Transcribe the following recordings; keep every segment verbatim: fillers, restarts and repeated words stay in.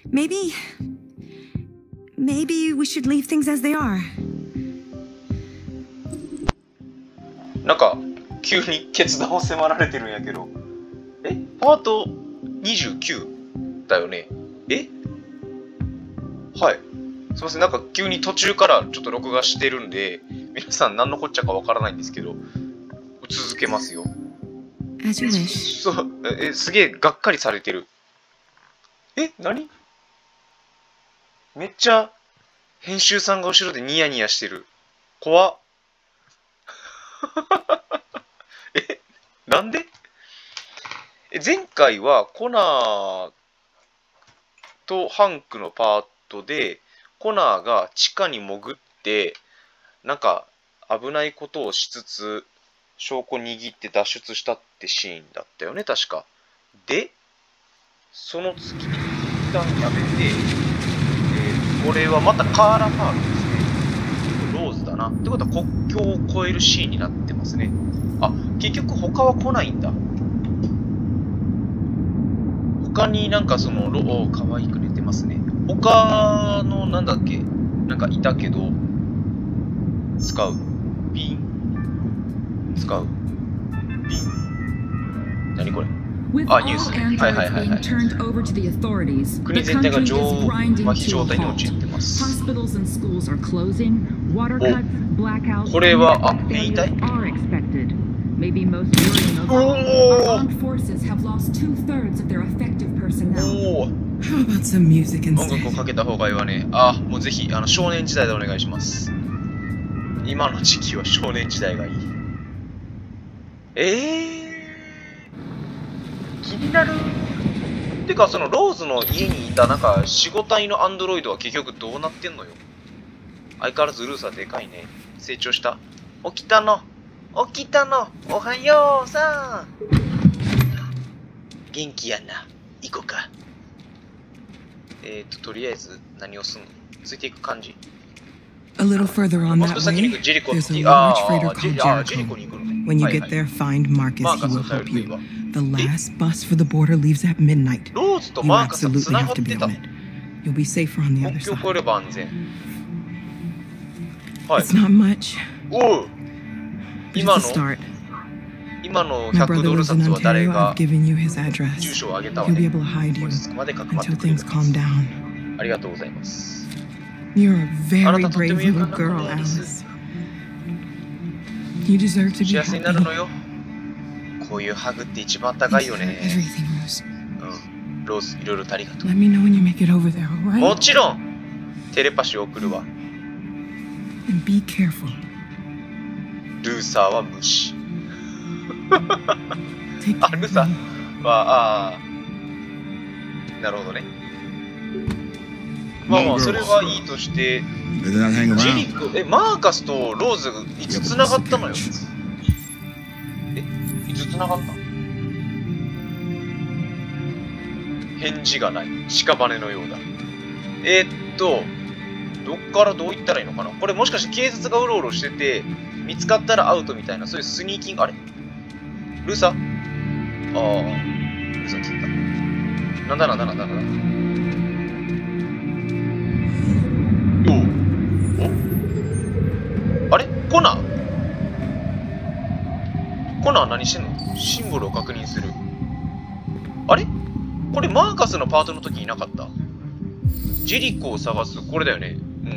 Maybe... Maybe we should leave things as they are. なんか、急に決断を迫られてるんやけど。えパートにじゅうきゅうだよね。えはい。すいません、なんか急に途中からちょっと録画してるんで、皆さん何のこっちゃかわからないんですけど、続けますよ。 As you wish. そう、え、すげえがっかりされてる。え、何めっちゃ編集さんが後ろでニヤニヤしてる。怖っ。え、なんでえ、前回はコナーとハンクのパートで、コナーが地下に潜って、なんか危ないことをしつつ、証拠握って脱出したってシーンだったよね、確か。で、その次に一旦やめて、えー、これはまたカーラパールですね。ローズだな。ってことは国境を越えるシーンになってますね。あ、結局他は来ないんだ。他になんかその、ロー、可愛く寝てますね。他のなんだっけなんかいたけど、使う。ピン使う。ピン何これあ、ニュースね。はいはいはいはい。国全体が上麻痺状態に陥ってます。お、これは、あ、兵隊おお音楽をかけた方がいいわね。あ、もうぜひあの少年時代でお願いします。今の時期は少年時代がいい。えー、気になる。てかそのローズの家にいたなんかよん、ご体のアンドロイドは結局どうなってんのよ。相変わらずルーサーでかいね。成長した。起きたの起きたのおはようさん。元気やな。行こうか。えっと、とりあえず何をすんのついていく感じ。 A little further on that way, there's a large freighter called Jericho. When you get there, find Marcus. He will help you. The last bus for the border leaves at midnight. You absolutely have to be on it. You'll be safer on the other side. It's not much. But it's a start. 今の My ひゃく brother ドル lives in 札は誰 Ontario. が I've given you his address. 住所をあげたわ He'll be ね。 able to hide you 落ち着くまでかくまって until くれる things calm down. ありがとうございます。 You're a あな very たとって brave も勇 little 敢な girl, 子です。 Alice. You deserve to be 幸せになる happy. のよ。こういうハグって一番高いよ Thanks for ね。 everything, Rose. うん。ローズ、いろいろとありがとう。 Let me know when you make it over there, も alright? ちろんテレパシーを送るわ。 And be careful. ルーサーは無視。 Take あ、 care ルー of サ me. ーは、ああ。なるほどね。まあまあ、それはいいとして、ジェリコ、え、マーカスとローズいつつながったのよ。え、いつつながったの？返事がない。屍のようだ。えー、っと、どっからどう行ったらいいのかな？これもしかして警察がうろうろしてて、見つかったらアウトみたいな、そういうスニーキング、あれ？ルーサ？ああ、ルーサー消えた。なんだなんだなんだなんだ。あれコナーコナー何してんの？シンボルを確認する。あれこれマーカスのパートの時いなかった？ジェリコを探す。これだよね。うん。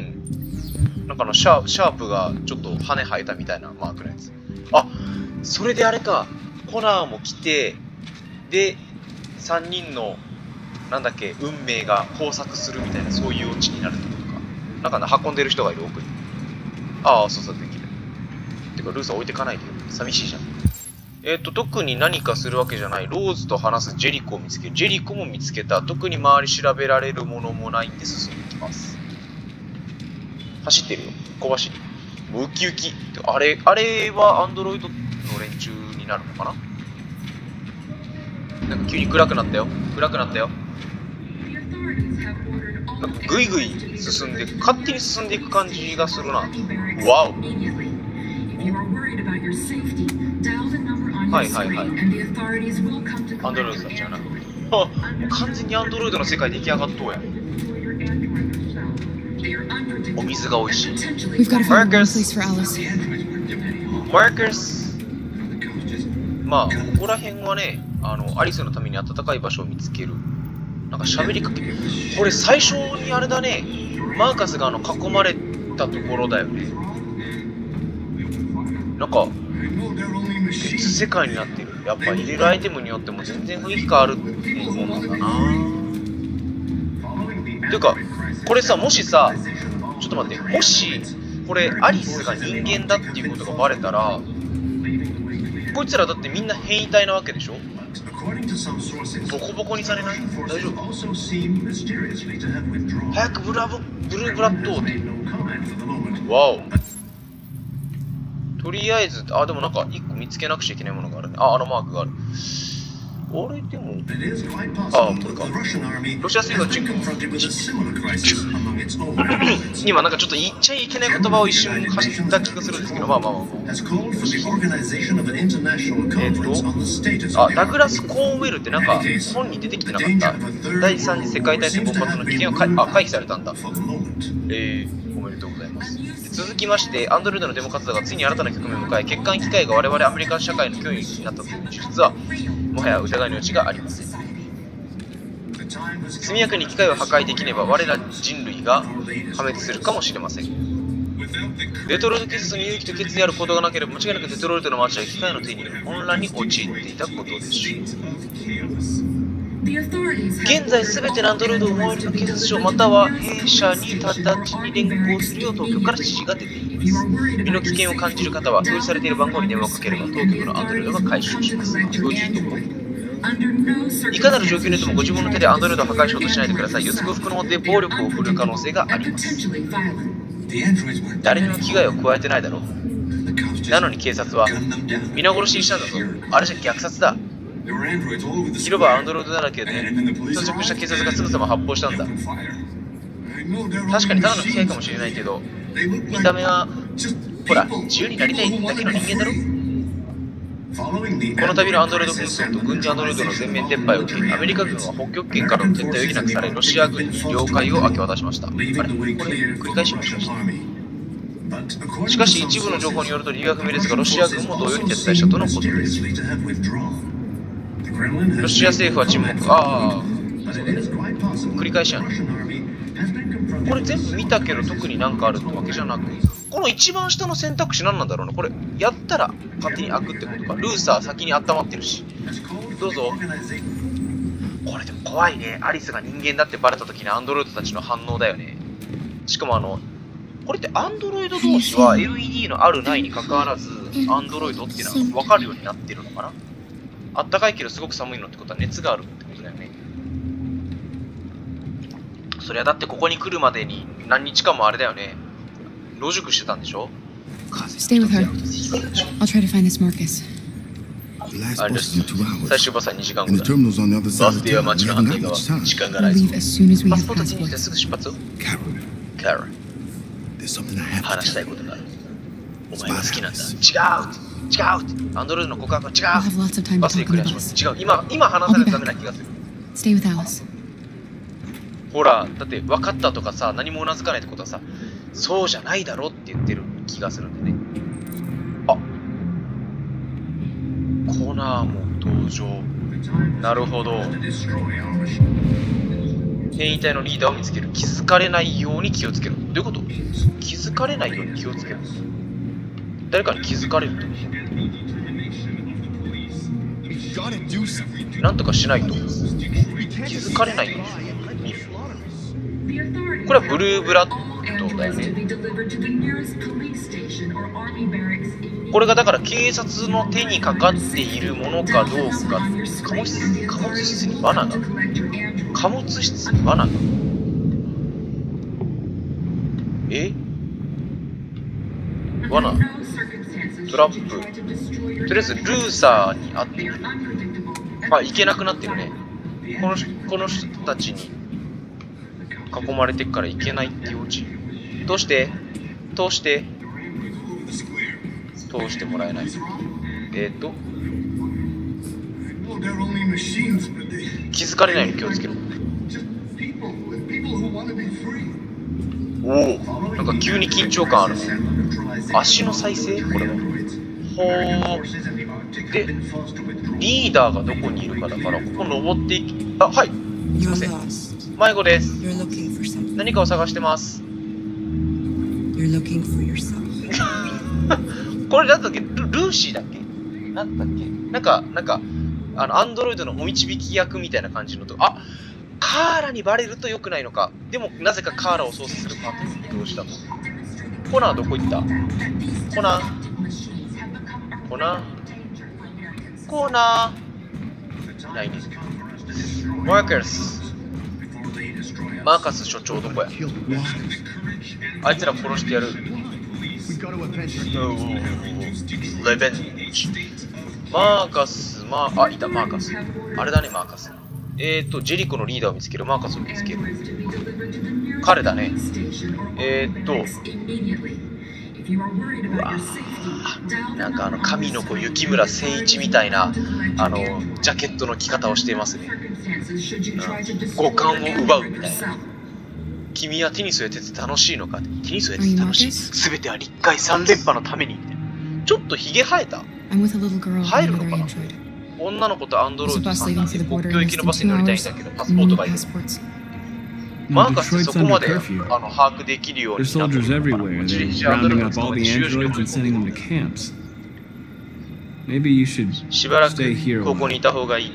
なんかのシャープ、シャープがちょっと羽生えたみたいなマークのやつ。あ、それであれか。コナーも来て、で、さんにんの、なんだっけ、運命が交錯するみたいな、そういうオチになるってことか。なんかね、運んでる人がいる奥に。ああ、そうそう、できる。てか、ルーサー置いてかないでよ。寂しいじゃん。えっと、特に何かするわけじゃない。ローズと話すジェリコを見つける。ジェリコも見つけた。特に周り調べられるものもないんで進んでいきます。走ってるよ。小走り。ウキウキ。あれ、あれはアンドロイドの連中になるのかな？なんか急に暗くなったよ。暗くなったよ。なんかグイグイ進んで、勝手に進んでいく感じがするな。わお。はいはいはい。アンドロイドたちはな。 もう完全にアンドロイドの世界出来上がっとうやん。お水が美味しい。マーカス。マーカス。まあ、ここら辺はね、あの、アリスのために暖かい場所を見つける。なんか喋りかける。これ最初にあれだね、マーカスがあの囲まれたところだよね。なんか、別世界になってる。やっぱ入れるアイテムによっても全然雰囲気変わるもんなんだな。ていうか、これさ、もしさ、ちょっと待って、もし、これアリスが人間だっていうことがバレたら、こいつらだってみんな変異体なわけでしょ。ボコボコにされない？大丈夫？早くブラボ、ブルーブラッドって。わお。とりあえず、あ、でもなんか一個見つけなくちゃいけないものがあるね。あ、あのマークがある。あれでも、あ、これか。ロシア政府はチェック。今なんかちょっと言っちゃいけない言葉を一瞬発した気がするんですけど、まあまあまあ。えっと、あ、ダグラス・コーンウェルってなんか本に出てきてなかった。第三次世界大戦勃発の危険は回あ回避されたんだ。えー、おめでとうございます。続きまして、アンドロイドのデモ活動がついに新たな局面を迎え、欠陥機械が我々アメリカ社会の脅威になったという事実は、もはや疑いの余地がありません。速やかに機械を破壊できれば、我ら人類が破滅するかもしれません。デトロイト警察に勇気と決意ある行動がなければ、間違いなくデトロイトの街は機械の手に混乱に陥っていたことでしょう。現在、すべてのアンドロイドを最寄りの警察署または弊社に直ちに連行するよう当局から指示が出ています。身の危険を感じる方は、表示されている番号に電話をかければ、当局のアンドロイドが回収します。表示とこいかなる状況においてもご自分の手でアンドロイドを破壊しようとしないでください。予測不可能で暴力を振るう可能性があります。誰にも危害を加えてないだろう。なのに警察は、皆殺しにしたんだぞ。あれじゃ虐殺だ。広場はアンドロイドだらけで、到着した警察がすぐさま発砲したんだ。確かにただの機械かもしれないけど、見た目は、ほら、自由になりたいだけの人間だろ。この度のアンドロイド紛争と軍事アンドロイドの全面撤廃を受け、アメリカ軍は北極圏からの撤退を余儀なくされ、ロシア軍に領海を明け渡しました。あれこれ、繰り返しましました。しかし、一部の情報によると理由は不明ですが、ロシア軍も同様に撤退したとのことです。ロシア政府は沈黙。ああ、繰り返しやな。これ全部見たけど特になんかあるってわけじゃなく、この一番下の選択肢何なんだろうな。これやったら勝手に開くってことか。ルーサー先に温まってるし。どうぞ。これでも怖いね。アリスが人間だってバレた時のアンドロイドたちの反応だよね。しかもあのこれってアンドロイド同士は エルイーディー のあるないにかかわらずアンドロイドっていうのが分かるようになってるのかな。あったかいけどすごく寒いのってことは熱があるってことだよね。そりゃだってここに来るまでに何日間もあれだよね。野宿してたんでしょ。 Stay with her. I'll try to find this Marcus. あれです。最終バスはにじかんごだ。バス停は街の反対側。時間がないぞ。パスポート手にしてすぐ出発を。カロル。話したいことがある。お前が好きなんだ。違う違うアンドロイドの告白は違う。バスでクリアします。違う。今、今話さないとダメな気がする。 Stay with Alice. ほら、だって分かったとかさ、何もうなずかないってことはさ、そうじゃないだろって言ってる気がするんでね。あ、コナーも登場。なるほど。変異体のリーダーを見つける。気づかれないように気をつける。どういうこと？気づかれないように気をつける。誰かに気づかれると。なんとかしないと。気づかれないように見る。これはブルーブラッドだよね。これがだから警察の手にかかっているものかどうか。貨物室、貨物室に罠が。貨物室に罠が。え？罠？トラップ。とりあえずルーサーに会っている。まあ行けなくなってるね。このこの人たちに囲まれてから行けないっていうオチ。どうして通して通してもらえない。えっと気づかれないように気をつけろ。おお、なんか急に緊張感あるな。足の再生これは。ほー。で、リーダーがどこにいるかだから、ここ登っていき、あ、はい。すいません。迷子です。何かを探してます。これなんだっけ、ル、ルーシーだっけなんだっけなんか、なんか、あの、アンドロイドのお導き役みたいな感じのと、あ、カーラにバレると良くないのか。でも、なぜかカーラを操作するパートに移動したと。コナーどこ行ったコナーコナーコナーいないね。マーカス。マーカス所長どこやあいつら殺してやる。レベンジ。マーカス、マー、あ、いた、マーカス。あれだね、マーカス。えーと、ジェリコのリーダーを見つける、マーカスを見つける。彼だね。えーと、うわなんかあの、神の子、雪村誠一みたいな、あの、ジャケットの着方をしていますね。うん、五感を奪うみたいな。君はテニスをやってて楽しいのかテニスをやってて楽しい。すべては立海三連覇のために。ちょっとヒゲ生えた生えるのかな女の子とアンドロイドさんなんで国境行きのバスに乗りたいんだけど、パスポートがいる。マーカスそこまであの把握できるようになってるのかな。自転車アンドロイドの使って収容所にしばらくここにいた方がいい。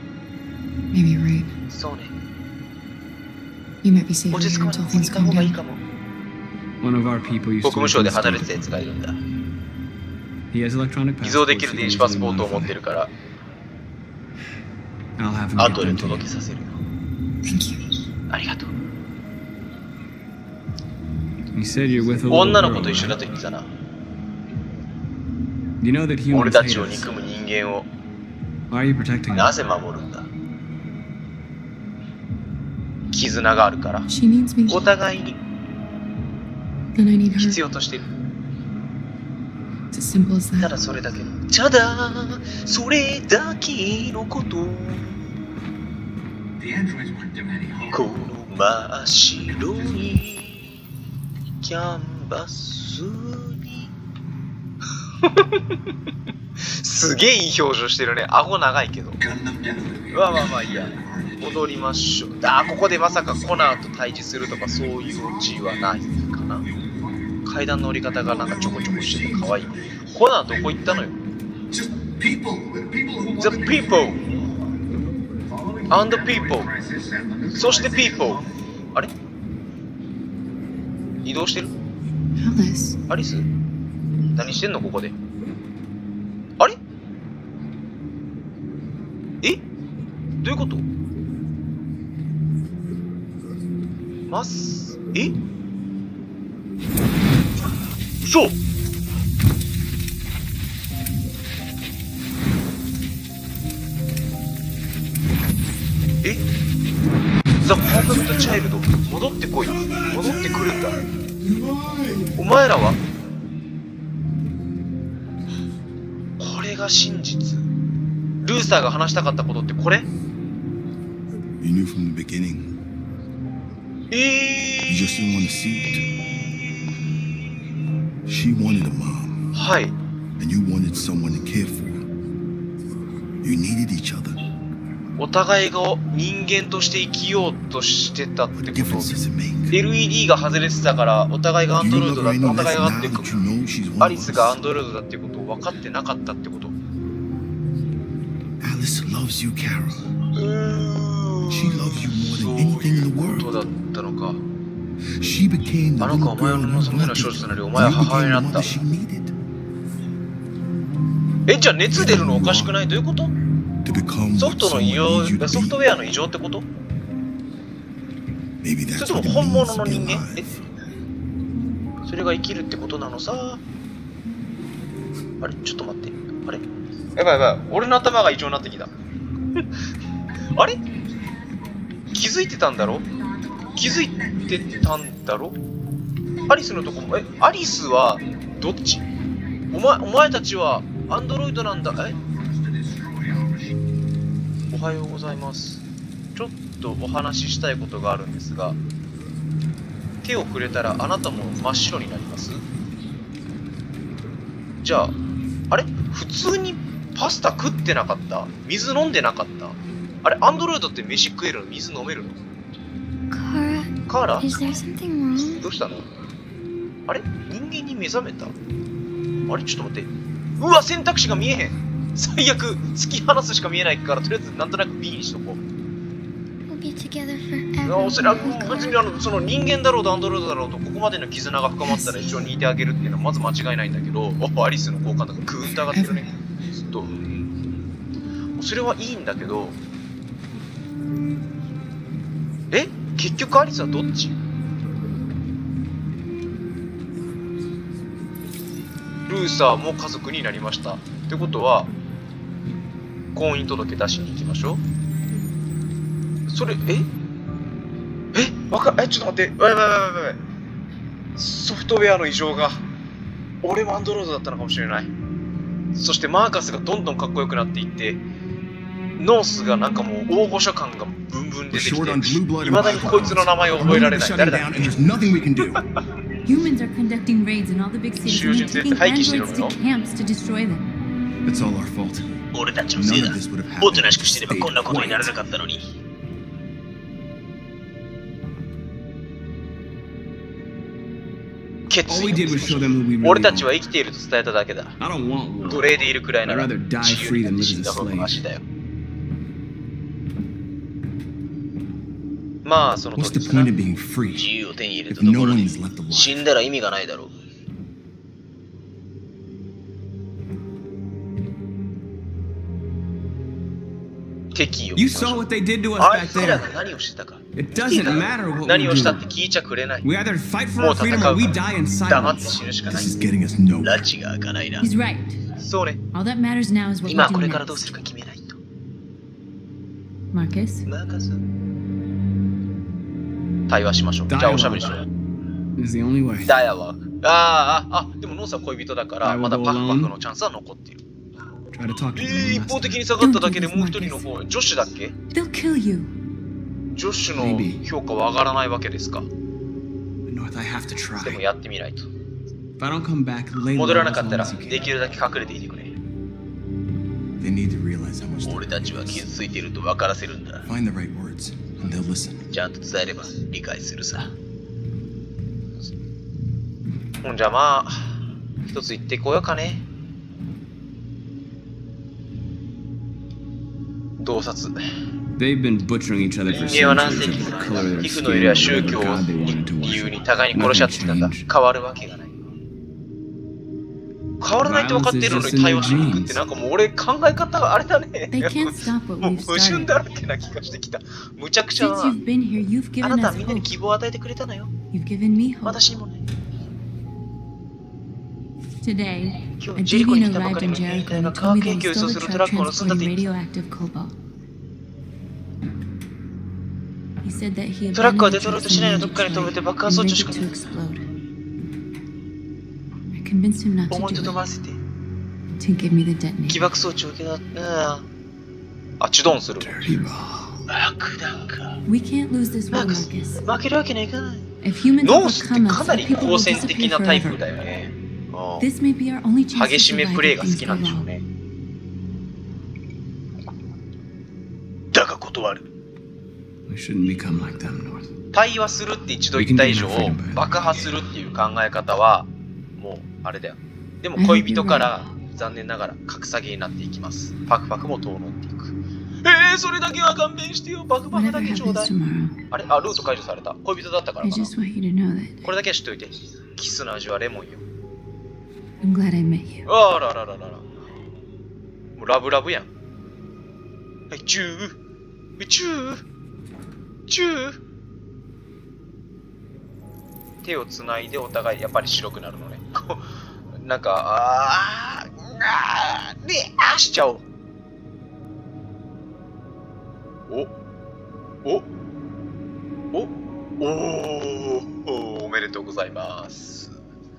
そうね。落ち着かないいた方がいいかも。国務省で離れてたやつがいるんだ。偽造できる電子パスポートを持ってるから後で届けさせるよ。ありがとう。女の子と一緒だと言ってたな。俺たちを憎む人間をなぜ守るんだ。絆があるから。お互いに必要としてる。ただそれだけの。ただそれだけのこと。この真っ白いキャンバスにすげえいい表情してるね。顎長いけど。まあまあまあいいや。戻りましょう。あ、ここでまさかコナーと対峙するとかそういうオチはないかな。階段の降り方がなんかちょこちょこしててかわいい。コナーどこ行ったのよ。The people and the people そして people あれ移動してるアリス何してんのここであれえどういうことますえそうえザ・パーフェクト・チャイルド戻ってこい戻ってくるんだお前らはこれが真実ルーサーが話したかったことってこれえーはいお互いが人間として生きようとしてたってこと エルイーディー が外れてたからお互いがアンドロイドだってお互いがあってアリスがアンドロイドだってことを分かってなかったってことうーんそういうことだったのかあの子はお前を望むような少女となりお前は母親になったえじゃあ熱出るのおかしくないどういうことソフトの異常、ソフトウェアの異常ってこと？それとも本物の人間？え？それが生きるってことなのさ。あれちょっと待って。あれやばいやばい。俺の頭が異常になってきた。あれ気づいてたんだろ気づいてたんだろアリスのとこも、え、アリスはどっちお前、お前たちはアンドロイドなんだ。えおはようございます。 ちょっとお話ししたいことがあるんですが、手を触れたらあなたも真っ白になります？じゃあ、あれ普通にパスタ食ってなかった？水飲んでなかった？あれアンドロイドって飯食えるの？水飲めるの？カーラ？ Is there something wrong? どうしたの？あれ人間に目覚めた？あれちょっと待って。うわ選択肢が見えへん。最悪突き放すしか見えないからとりあえずなんとなく B にしとこう。 We'll be together forever. それは別にあのその人間だろうとアンドロイドだろうとここまでの絆が深まったら一緒にいてあげるっていうのはまず間違いないんだけど、おアリスの好感度がグーンと上がってるね。ずっとそれはいいんだけど、え結局アリスはどっち？ルーサーも家族になりましたってことは婚姻届出しに行きましょう。それええわかえちょっと待ってわいわいわいわいわいソフトウェアの異常が俺もアンドロイドだったのかもしれない。そしてマーカスがどんどんかっこよくなっていってノースがなんかもう大御所感がブンブン出てきていまだにこいつの名前を覚えられない。誰だっけ Humans are conducting raids in all the big cities and taking androids to camps to destroy them. It's all our fault. 俺たちのせいだ。おとなしくしてればこんなことにならなかったのに。決意。俺たちは生きていると伝えただけだ。奴隷でいるくらいなら自由に死んだ方がマシだよ。まあその通りですな。自由を手に入れたところで死んだら意味がないだろう。敵を見ましょう。あいつらが何をしてたか。何をしたって聞いちゃくれない。もう戦うから黙って死ぬしかない。拉致が開かないな。 He's right. そうね。 All that matters now is what we 今 do これからどう next. するか決めないと。 Marcus? マーカス対話しましょう。じゃあおしゃべりしよう。ダイアワーク。ああ、あ、でもノースは恋人だからまだパフパフのチャンスは残っている。えー、一方的に下がっただけでもう一人の方、ジョッシュだっけ？ They'll kill you. ジョッシュの評価は上がらないわけですか？でもやってみないと。戻らなかったらできるだけ隠れていてくれ。俺たちは傷ついていると分からせるんだ。ちゃんと伝えれば理解するさ。ほんじゃまあ一つ言ってこようかね。洞察。人間は何世紀もの間、皮膚の色や宗教を理由に互いに殺し合ってきたんだ。変わるわけがない。変わらないって分かっているのに対話しに行くってなんかもう俺考え方があれだね。もう矛盾だらけな気がしてきた。むちゃくちゃな。あなたはみんなに希望を与えてくれたのよ。私にもね。 Today, 今 a 日ジェリコに Deviant 来たばか arrived り in の兵 Jericho 隊が and 化 told 学 me 兵 they 器を輸送 stole す a るト truck ラックを盗んだって transporting 言って radioactive cobalt. He said that he トラックは abandoned デ the トロイ truck ト市内のどっ in かに止めて Detroit 爆破装 and 置を仕 rigged 掛 it け to た。 explode. I convinced him not 思 to いと do 飛ば it, せて to give me the 起 detonator. 爆装置を受け取った。あ、チュドンする。爆弾か。 We can't lose this マ war, ーカス、 Marcus. 負けるわけにはいかない。 If humans ノースって overcome か us, な our り people 好 will 戦的 disappear なタイプ forever. だよね。うん This may be our only chance 激 to しめ survive プレイ if が好 things き go なんでしょう wrong. ね。だが断る。対話するって一度言った以上爆破するっていう考え方はもうあれだよ。でも恋人から残念ながら格下げになっていきます。パクパクも遠のっていく。えー、それだけは勘弁してよ。パクパクだ Whatever けちょうだ happens い。 tomorrow, あれあ、ルート解除された。恋人だったから I かな。 just want you to know that これだけは知っといて。キスの味はレモンよ。 I'm glad I met you. あららららら。もうラブラブやん。はい、チュー。チュー。チュー。手をつないでお互いやっぱり白くなるのね。こうなんか、あー、あー、ねあーしちゃおう。おおおおおおめでとうございます。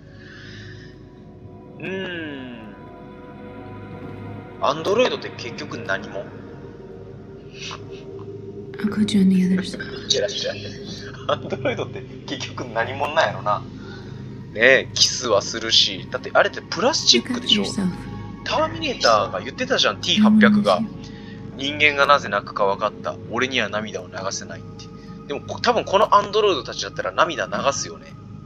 うーん。アンドロイドって結局何も I'll go join the others. いってらっしゃい。アンドロイドって結局何者なんやろな。ねえ、キスはするし、だってあれってプラスチックでしょ。ターミネーターが言ってたじゃん、ティーはっぴゃく が。人間がなぜ泣くか分かった。俺には涙を流せないって。でも多分このアンドロイドたちだったら涙流すよね。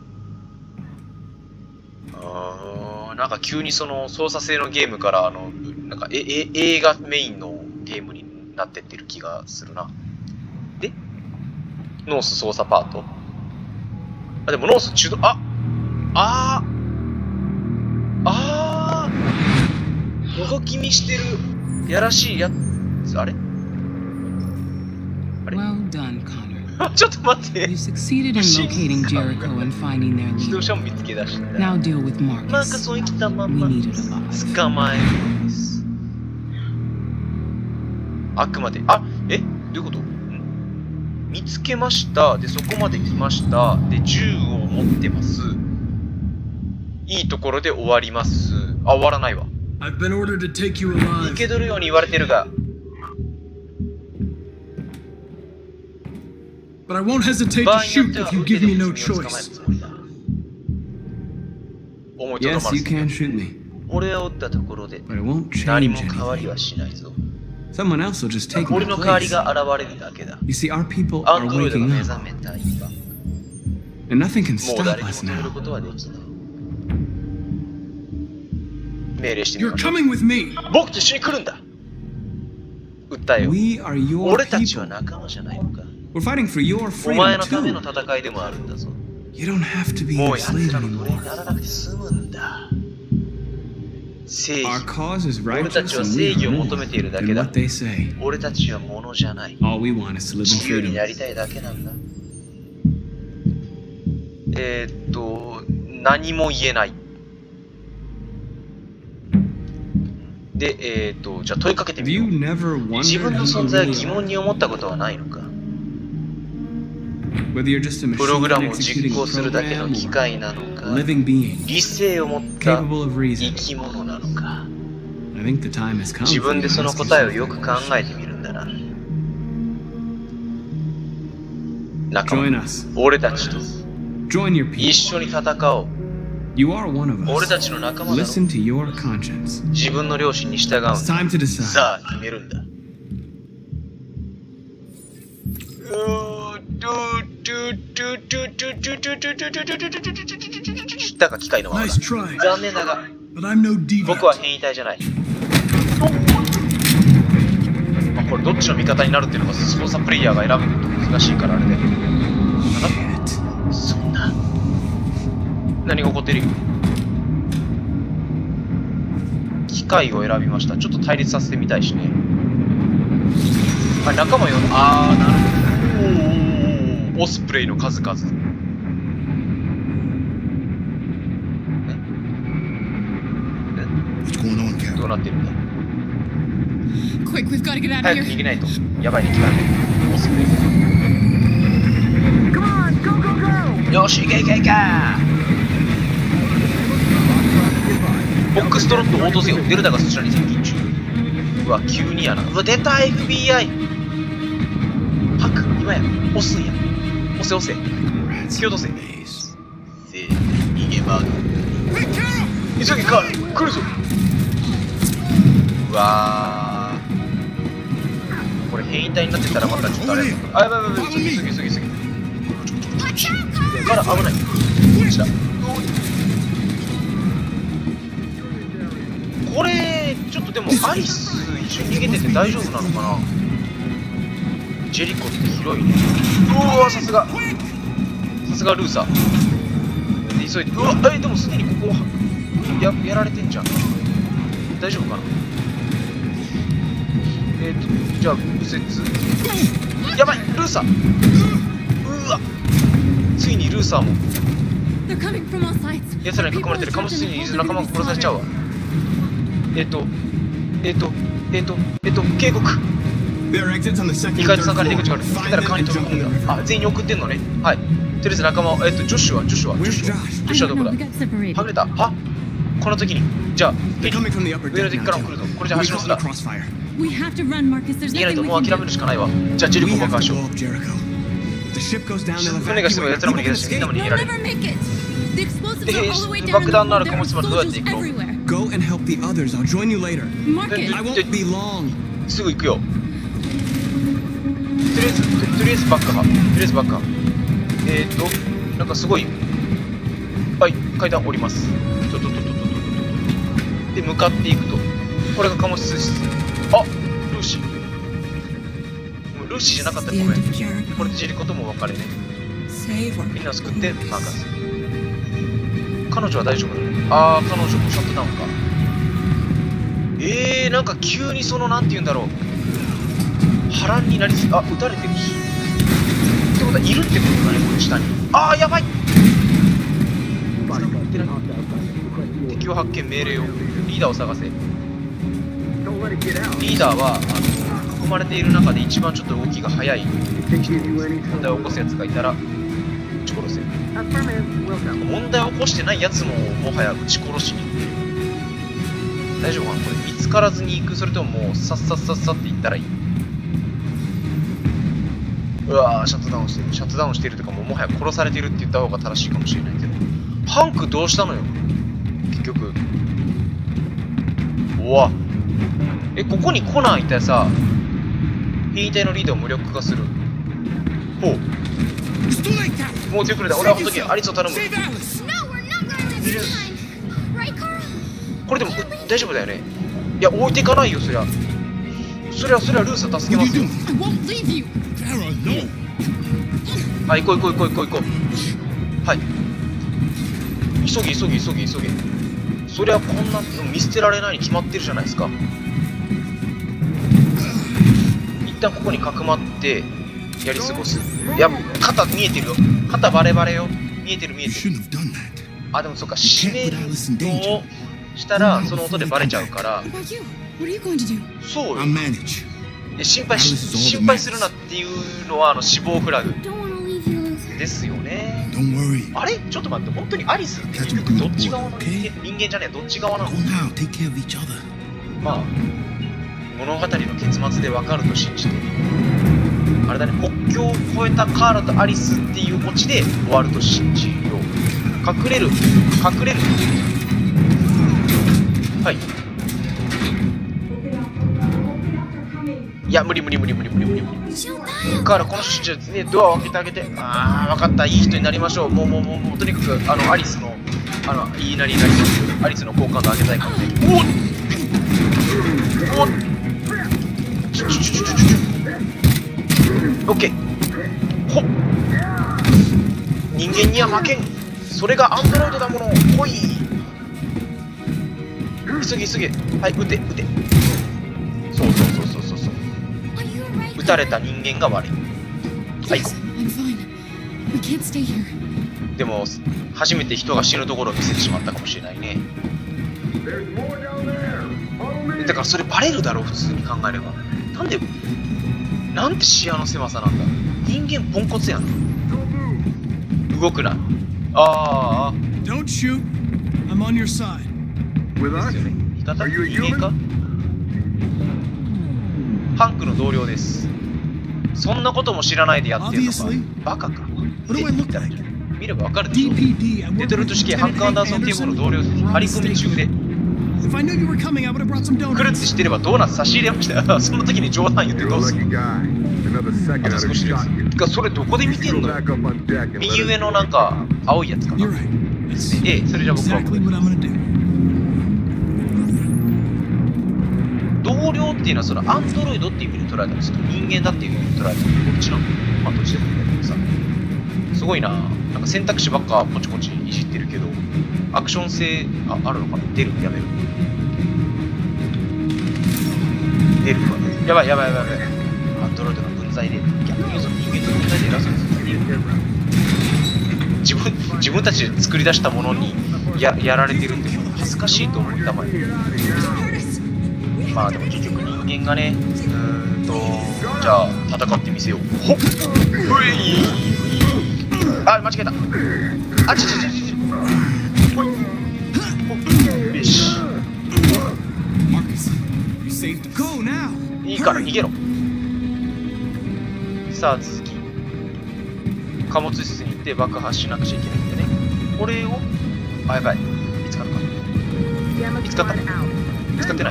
あー、なんか急にその操作性のゲームからあの、なんかええ映画メインのゲームになってってる気がするな。でノース操作パート。あ、でもノース中途、ああーあー覗き見してるやらしいやつ、あれあれ Well done, Connor. ちょっと待って。 You succeeded in locating Jericho and finding their 自動 leader. 車も見つけ出した。 Now deal with マーカス Marcus. を生きたま We ま need it alive. 捕まえます。あくまで、あ、え、どういうこと？ん見つけました。で、そこまで来ました。で、銃を持ってます。いいところで終わります。あ、終わらないわ。 I've been ordered to take you 生 alive. け捕るように言われてるが。 But I won't hesitate 場 to 合によって shoot は if you 受け give で me も no 罪を捕まえる choice. つもりだ。思いとどま Yes, る you can shoot me, 俺を撃ったところで but it won't 何 change も変わり anything. はしないぞ。 Someone else will just take my 俺の代わり place. が現れるだけだ。 You see, our people ア are ンドロイドが waking 目 up, 覚めた今。 and nothing can もう stop 誰にも us 止める now. ことはできない。命令してみ You're ましょう。 coming with me. 僕と一緒に来るんだ。訴えよ。 We are your 俺たちは people. 仲間じゃないのか。 We're fighting for your お前 freedom のための too. 戦いでもあるんだぞ。 You don't have to be も a う奴 slave らの奴隷に anymore. ならなくて済むんだ。正 Our 義。 cause is 俺た righteous ちは and 正 we 義を are 求めているだけ more だ than。what they say. 俺たちは物じゃない。 All we want is to live in 自由に freedom. なりたいだけなんだ。えー、っと、何も言えない。で、えー、っと、じゃあ問いかけて Do みよ you う。 never 自 wonder 分の who 存 you 在を really 疑問 are? に思ったことはないのか。 Whether you're just a プログ machine ラムを実 executing 行 a するだけの program 機 or 械なのか、 a living being 理性を持った capable of 生 reason. き物なのか。 I think the time has come 自 for 分 you で to その ask 答えを yourself よく that 考え question. てみるんだな。仲 Join 間、 us. 俺たちと Join your 一 people. 緒に戦おう。 You are one of 俺 us. たちの仲間だろ。 Listen to your conscience. 自分の良心に従うんだ。 It's time to decide. さあ、決めるんだ。だが機械のままだ。 Nice try. 残念だが、 But I'm no 僕は deviant. 変異体じゃない。まあ、これどっちの味方になるっていうのが操作プレイヤーが選ぶのと難しいからあれで。そんな。何が起こってる？機械を選びました。ちょっと対立させてみたいしね。あ、仲間よ。あー、なるほど。オスプレイの数々。どうなってるんだ。 Quick, we've got to get out of 早く here. 逃げないと。やばいね、機械。オスプレイ。よし、行け行け行け。ボックストロット応答せよ。デルタがそちらに接近中。うわ、急にやな。うわ、出た エフビーアイ。ハク、今や。押すんや。押せ押せ。突き落とせ。せー、逃げ場。急げカール、来るぞ。うわー。これ変異体になってたらまたちょっとあれ。あ、やばいやばいやばい。急げ急げ急げ急げ。カール危ない。こっちだ。これちょっとでもアイス一緒に逃げてて大丈夫なのかな。ジェリコって広いね。うわ、さすがさすがルーサーで急いで。うわ、え、でもすでにここ や, やられてんじゃん。大丈夫かな。えっ、ー、とじゃあ右折。やばい、ルーサー。うわ、ついにルーサーも奴らに囲まれてる。貨物船にいず仲間が殺されちゃうわ。えっと、えっと、えっと、えっと、警告。にかいとさんかいに出口がある。行けたら川に飛び込むんだ。あ、全員に送ってんのね。はい。とりあえず仲間を、えっと、ジョシュは、ジョシュは、ジョシュは、ジョシュはどこだ。はぐれた。はこの時にじゃあヘ They're リ coming from the upper 上の deck 敵 now, からも来るぞ。これじゃ Jill. 走 We らせ call だ it crossfire. We have to run, Marcus. There's 逃げないと nothing もう we 諦 can める do. しかないわ。じゃあジェリ We コ爆 have 破し to よ go up Jericho. If the ship goes down, they'll 船が沈む evacuate. やつらも逃げ People 出 can してみんなも escape. 逃げ They'll られる。 never make it. The explosives They- are all the way down in 爆弾のあ the る hold. 小 There 松 are はどうやって soldiers 行くの？ everywhere. Go and help the others. I'll join you later. Marcus. I won't be long. すぐ行くよ。とりあえず、ととりあえずバッカー。とりあえずバッカー。えーっと、なんかすごい。はい、階段降ります。とととととととと。で、向かっていくと。これが貨物室。あ、ルーシー。もうルーシーじゃなかったらごめん。これでジェリコとも別れね。みんなを救ってマーカス。彼女は大丈夫なの？あー、彼女もシャットダウンか。えー、なんか急にそのなんて言うんだろう。波乱になりすぎ、あ、撃たれてるし。ってことはいるってことだね、この下に。あー、やばい。敵を発見命令を。リーダーを探せ。リーダーはあの囲まれている中で一番ちょっと動きが速い問題を起こすやつがいたら撃ち殺せ。問題を起こしてないやつももはや撃ち殺しに行ってる。大丈夫かなこれ。見つからずに行く、それとももうさっさっさっさって行ったらいい。うわー、シャットダウンしてる。シャットダウンしてるとかももはや殺されてるって言った方が正しいかもしれないけど。ハンクどうしたのよ結局。うわえ、ここにコナンいたらさ、兵隊のリーダーを無力化する。ほう。もう手遅れだ。俺はほんとにアリスを頼む。これでも大丈夫だよね。いや、置いていかないよ、そりゃ。そりゃ、そりゃルーサ助けますよ。はい、行こう行こう行こう行こう行こう。はい。急げ急げ急げ急げ。そりゃこんなの見捨てられないに決まってるじゃないですか。一旦ここにかくまってやり過ごす。いや、肩見えてるよ。肩バレバレよ。見えてる見えてる。あ、でもそっか、閉めるのをしたらその音でバレちゃうから。そうよ。いや、心配し心配するなっていうのはあの死亡フラグですよね。あれちょっと待って、本当にアリスって結局どっち側の人間、人間じゃねえ、どっち側なの？まあ物語の結末で分かると信じて、あれだね、国境を越えたカーラとアリスっていうオチで終わると信じよう。隠れる隠れる。はい。いや、無理無理無理無理無理無理無理。カーラ、この人たちね、ドアを開けてあげて。ああ、分かった、いい人になりましょう。もうもうもうもうとにかくあのアリスのあの言いなりになります。アリスの好感度上げたいからね。おっおっちょちょちょちょちょちょ。オッケー。ほっ。人間には負けん。それがアンドロイドだもの。来い。急げ急げ。はい、撃て撃て。そうそうそうそうそうそう。撃たれた人間が悪い。はい、行こう。でも初めて人が死ぬところを見せてしまったかもしれないね。だからそれバレるだろう、普通に考えれば。なんでなんて視野の狭さなんだ。人間ポンコツやん。動くな。ああ。 Don't shoot. I'm on your side. ですよね。味方？人間か？ハンクの同僚です。そんなことも知らないでやってるのか。バカか。出てみたらいい。見ればわかるでしょ。デトロイト市警ハンク・アンダーソンっていうもの同僚です。張り込み中で。来るって知ってればドーナツ差し入れましたよ。その時に冗談言ってどうする？あと少しです。それどこで見てんの？右上のなんか青いやつかな。ええ、それじゃ僕は同僚っていうのはそのアンドロイドっていう意味で捉えたんですけど、人間だっていう意味で捉えたのどっちなの？まあどっちでもいいんだけどさ。すごいな。なんか選択肢ばっかポチポチいじってるけど、アクション性 あ, あるのかな。出るやめる。出るわ。やばいやばいやばいやばい。アンドロイドの分際で逆にその人間と分際で偉そうです。自分自分たちで作り出したものに や, やられてるって恥ずかしいと思ったまえ。まあでも結局人間がね、うーんとじゃあ戦ってみせよう。ほっ。ふい。あ、間違えた。あちちちちち。ほい。ほい。 いいから逃げろ。さあ続き、貨物室に行って爆破しなくちゃいけないんでね。これを、あ、やばい、見つかるか。見つかった？見つかってない。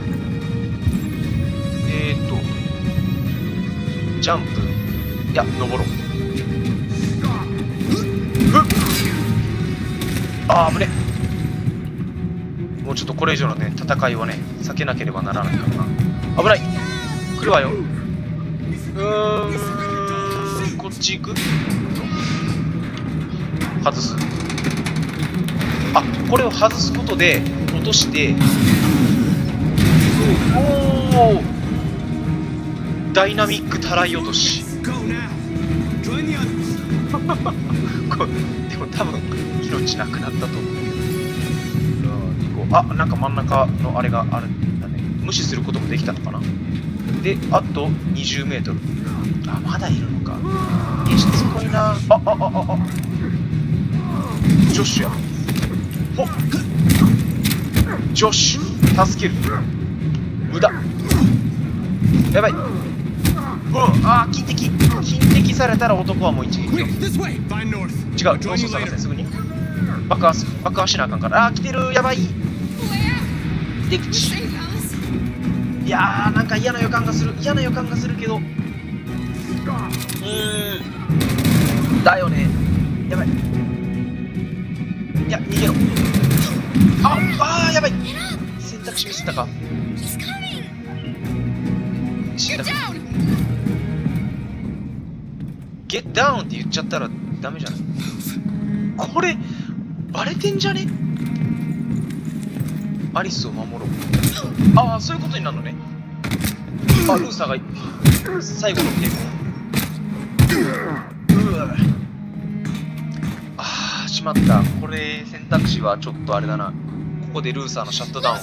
えーっとジャンプ、いや、登ろう。ふっ、あー、危ね。もうちょっとこれ以上のね、戦いはね、避けなければならないからな。危ない、来るわよ。うーん、こっち行く？外す。あ、これを外すことで落として、おお、ダイナミックたらい落とし。これでも多分命なくなったと思うけど、あ、なんか真ん中のあれがあるんだね。無視することもできたのかな。で、あとにじゅうメートル。あ、まだいるのか。しつこいな。あ、あ、あ、あ、あ。ジョッシュや。ほっ。ジョッシュ、助ける。無駄。やばい。うん、あー、金敵。金敵されたら男はもう一撃よ。違う、ローソン探せ、すぐに。爆破す、爆破しなあかんから。あー、来てる、やばい。出口。いやー、なんか嫌な予感がする。嫌な予感がするけど。うーん。だよね。やばい。いや、逃げろ。あ、あー、やばい。選択肢ミスったか。死んだ。ゲットダウンって言っちゃったらダメじゃない？これバレてんじゃね？アリスを守ろう。ああ、そういうことになるのね。あ、ルーサーが最後の抵抗。うわ、ああ、しまった。これ選択肢はちょっとあれだな。ここでルーサーのシャットダウンか。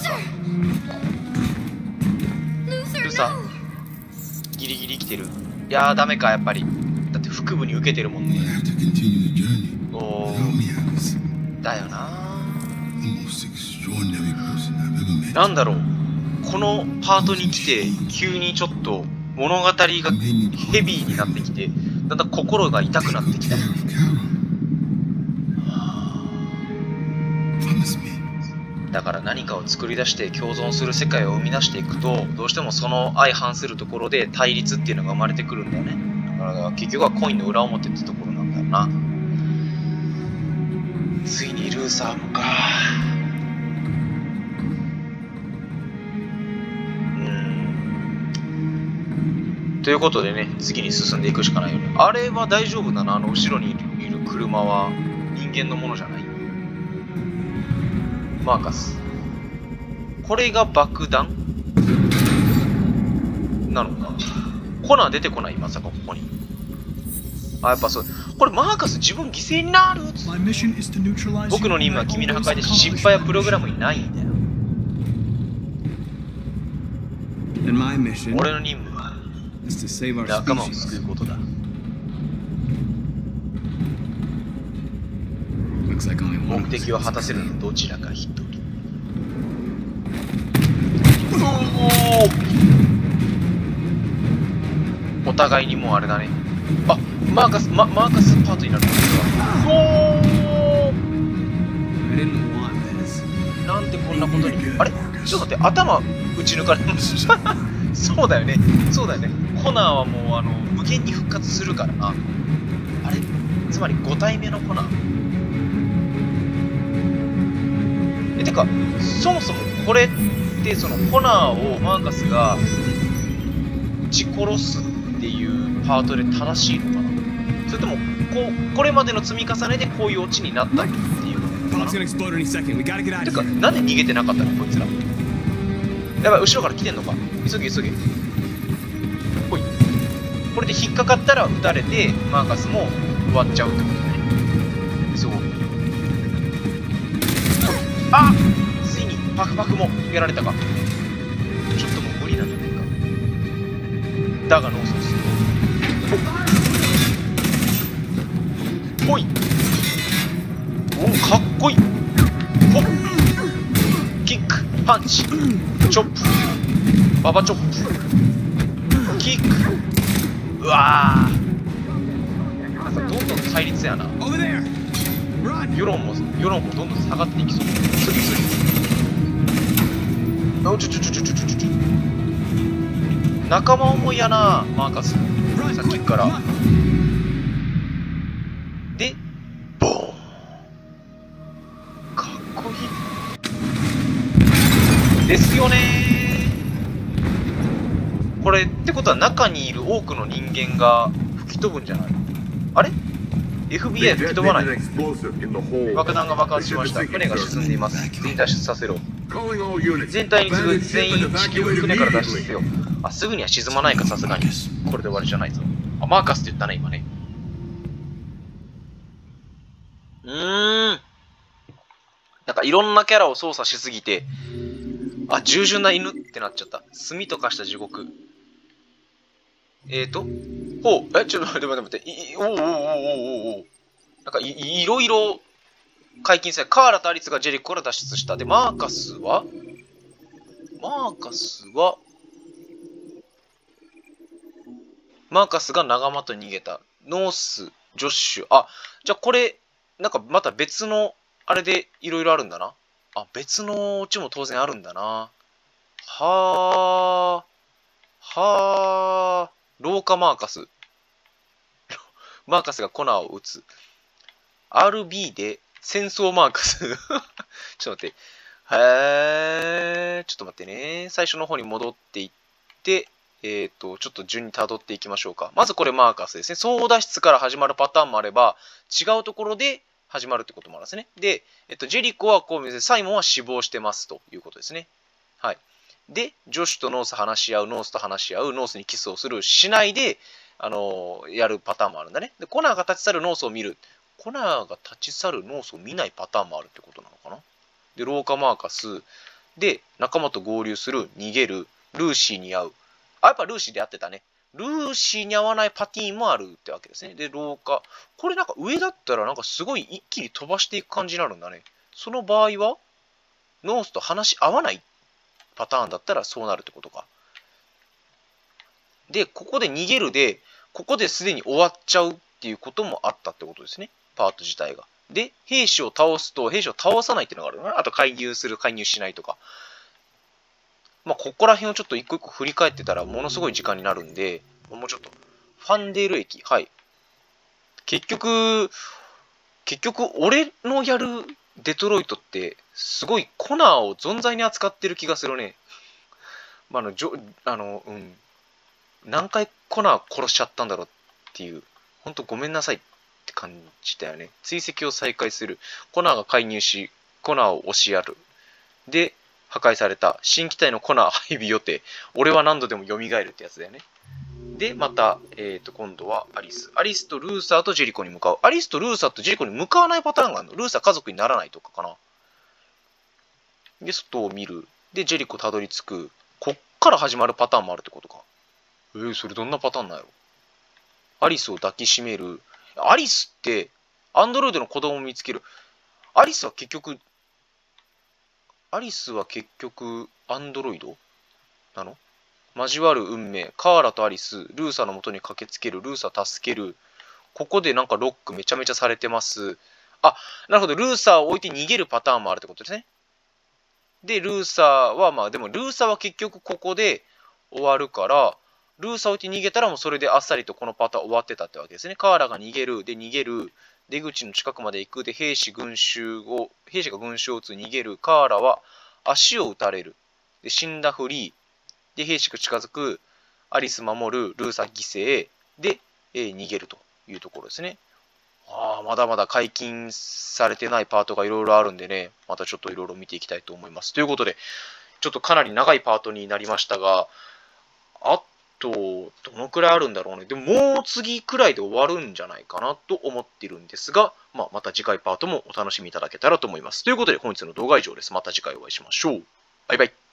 ルーサーギリギリ生きてる？いやー、ダメか、やっぱり。だって腹部に受けてるもんね。おー、だよな。なんだろう、このパートに来て急にちょっと物語がヘビーになってきて、だんだん心が痛くなってきた。だから何かを作り出して共存する世界を生み出していくと、どうしてもその相反するところで対立っていうのが生まれてくるんだよね。だから結局はコインの裏表ってところなんだよな。ついにルーサーもか。うーん。ということでね、次に進んでいくしかないよね。あれは大丈夫だな。あの後ろにいる車は人間のものじゃない。マーカス。これが爆弾なのか。コナー出てこない、まさかここに。あ、やっぱそう。これマーカス自分犠牲になる。僕の任務は君の破壊で失敗やプログラムにないんだよ。俺の任務は仲間を救うことだ。目的を果たせるのはどちらか一人。お互いにもうあれだね。あ、マーカス、マ、マーカスパートになるんですが。おー、なんでこんなことに。あれ、ちょっと待って、頭打ち抜かれます。そうだよね、そうだよね。コナーはもうあの無限に復活するからな。あれ、つまりご体目のコナー。え、てか、そもそもこれってそのコナーをマーカスが撃ち殺すっていうパートで正しいのかな。それともこうこれまでの積み重ねでこういうオチになったっていうことかな。てか、なんで逃げてなかったのこいつら。やばい、後ろから来てんのか。急げ急げ。ほい。これで引っかかったら撃たれてマーカスも終わっちゃうってことね。そう。あ、ついにパクパクもやられたか。ちょっともう無理なんじゃないか。だがノーソース。ほい。お、かっこいい。ほっ。キック、パンチ、チョップ、ババチョップ。 キック。うわー。なんかどんどん対立やな。世論も、世論もどんどん下がっていきそう。スリスリ。あ、ちょちょちょちょちょちょちょ。仲間思いやな、マーカス。さっきから。で、ボーン。かっこいい。ですよねー。これってことは中にいる多くの人間が吹き飛ぶんじゃない？あれ？ エフビーアイ 吹き飛ばない。爆弾が爆発しました。船が沈んでいます。全員脱出させろ。全体に次ぐ全員地球船から脱出せよ。あ、すぐには沈まないか、さすがに。これで終わりじゃないぞ。あ、マーカスって言ったね、今ね。うーん。なんかいろんなキャラを操作しすぎて、あ、従順な犬ってなっちゃった。炭と化した地獄。えーとほう、え、ちょっと待って待って待って。い、おおおおおおおなんかい、いろいろ解禁され、カーラとアリスがジェリコから脱出した。で、マーカスはマーカスはマーカスが仲間と逃げた。ノース、ジョッシュ。あ、じゃあこれ、なんかまた別の、あれでいろいろあるんだな。あ、別のオチも当然あるんだな。はー。はー。廊下マーカス。マーカスがコナーを撃つ。アールビー で戦争マーカス。ちょっと待って。へー。ちょっと待ってね。最初の方に戻っていって、えっと、ちょっと順に辿っていきましょうか。まずこれマーカスですね。総脱出から始まるパターンもあれば、違うところで始まるってこともあるんですね。で、えっと、ジェリコはこう見せて、サイモンは死亡してますということですね。はい。で、ジョシュとノース話し合う、ノースと話し合う、ノースにキスをする、しないで、あのー、やるパターンもあるんだね。で、コナーが立ち去るノースを見る。コナーが立ち去るノースを見ないパターンもあるってことなのかな。で、廊下マーカス。で、仲間と合流する、逃げる、ルーシーに会う。あ、やっぱルーシーで会ってたね。ルーシーに会わないパティーンもあるってわけですね。で、廊下。これなんか上だったらなんかすごい一気に飛ばしていく感じになるんだね。その場合は、ノースと話し合わないパターンだったらそうなるってことか。で、ここで逃げるで、ここですでに終わっちゃうっていうこともあったってことですね。パート自体が。で、兵士を倒すと、兵士を倒さないっていうのがあるのね。あと介入する、介入しないとか。まあ、ここら辺をちょっと一個一個振り返ってたら、ものすごい時間になるんで、もうちょっと。ファンデール駅。はい。結局、結局、俺のやるデトロイトって、すごいコナーを存在に扱ってる気がするね。まあ、あの、じょ、あの、うん。何回コナー殺しちゃったんだろうっていう、ほんとごめんなさいって感じだよね。追跡を再開する。コナーが介入し、コナーを押しやる。で、破壊された。新機体のコナー配備予定。俺は何度でも蘇るってやつだよね。で、また、えっと、今度はアリス。アリスとルーサーとジェリコに向かう。アリスとルーサーとジェリコに向かわないパターンがあるの。ルーサー家族にならないとかかな。で、外を見る。で、ジェリコたどり着く。こっから始まるパターンもあるってことか。えー、それどんなパターンなんやろ。アリスを抱きしめる。アリスって、アンドロイドの子供を見つける。アリスは結局、アリスは結局、アンドロイドなの？交わる運命。カーラとアリス、ルーサの元に駆けつける。ルーサ助ける。ここでなんかロックめちゃめちゃされてます。あ、なるほど。ルーサーを置いて逃げるパターンもあるってことですね。で、ルーサーは、まあでも、ルーサーは結局ここで終わるから、ルーサーを置いて逃げたらもうそれであっさりとこのパターン終わってたってわけですね。カーラが逃げる。で、逃げる。出口の近くまで行く。で、兵士群衆を、兵士が群衆を撃つ。逃げる。カーラは足を撃たれる。で、死んだふり。で、兵士が近づく。アリス守る。ルーサー犠牲。で、えー、逃げるというところですね。ああ、まだまだ解禁されてないパートがいろいろあるんでね、またちょっといろいろ見ていきたいと思います。ということで、ちょっとかなり長いパートになりましたが、あと、どのくらいあるんだろうね。でも、もう次くらいで終わるんじゃないかなと思っているんですが、まあ、また次回パートもお楽しみいただけたらと思います。ということで、本日の動画は以上です。また次回お会いしましょう。バイバイ。